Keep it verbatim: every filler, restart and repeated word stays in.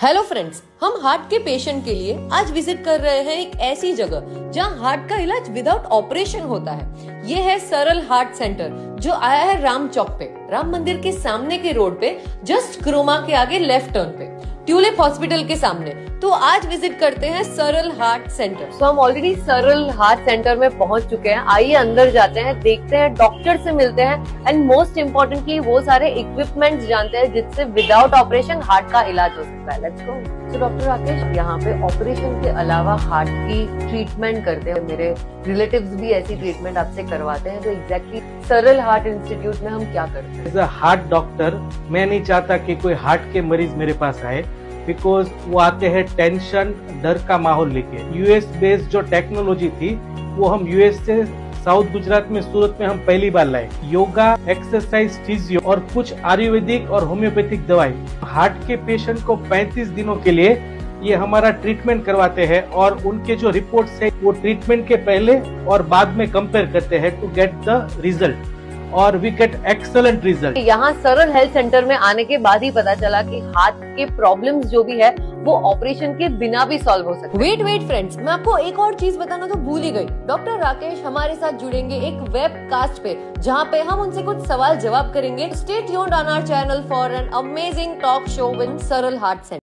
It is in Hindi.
हेलो फ्रेंड्स, हम हार्ट के पेशेंट के लिए आज विजिट कर रहे हैं एक ऐसी जगह जहां हार्ट का इलाज विदाउट ऑपरेशन होता है। ये है सरल हार्ट सेंटर जो आया है राम चौक पे, राम मंदिर के सामने के रोड पे, जस्ट क्रोमा के आगे लेफ्ट टर्न पे, ट्यूलिप हॉस्पिटल के सामने। तो आज विजिट करते हैं सरल हार्ट सेंटर। तो हम ऑलरेडी सरल हार्ट सेंटर में पहुंच चुके हैं। आइए अंदर जाते हैं, देखते हैं, डॉक्टर से मिलते हैं एंड मोस्ट इम्पोर्टेंटली वो सारे इक्विपमेंट्स जानते हैं जिससे विदाउट ऑपरेशन हार्ट का इलाज हो सकता है। Let's go. तो डॉक्टर राकेश, यहाँ पे ऑपरेशन के अलावा हार्ट की ट्रीटमेंट करते हैं। मेरे रिलेटिव्स भी ऐसी ट्रीटमेंट आपसे करवाते हैं। तो एग्जैक्टली सरल हार्ट इंस्टीट्यूट में हम क्या करते हैं? एज अ हार्ट डॉक्टर मैं नहीं चाहता कि कोई हार्ट के मरीज मेरे पास आए, बिकॉज वो आते हैं टेंशन, डर का माहौल लेके। यूएस बेस्ड जो टेक्नोलॉजी थी वो हम यूएस से साउथ गुजरात में सूरत में हम पहली बार लाए। योगा, एक्सरसाइज, फिजियो और कुछ आयुर्वेदिक और होम्योपैथिक दवाई। हार्ट के पेशेंट को पैंतीस दिनों के लिए ये हमारा ट्रीटमेंट करवाते हैं और उनके जो रिपोर्ट्स है वो ट्रीटमेंट के पहले और बाद में कंपेयर करते हैं टू गेट द रिजल्ट, और वी गेट एक्सेलेंट रिजल्ट। यहाँ सरल हेल्थ सेंटर में आने के बाद ही पता चला कि हार्ट के प्रॉब्लम्स जो भी है वो ऑपरेशन के बिना भी सॉल्व हो सकते हैं। वेट वेट फ्रेंड्स, मैं आपको एक और चीज बताना तो भूल ही गई। डॉक्टर राकेश हमारे साथ जुड़ेंगे एक वेब कास्ट पे, जहाँ पे हम उनसे कुछ सवाल जवाब करेंगे। Stay tuned on our channel for an amazing talk show with Saral heart centre.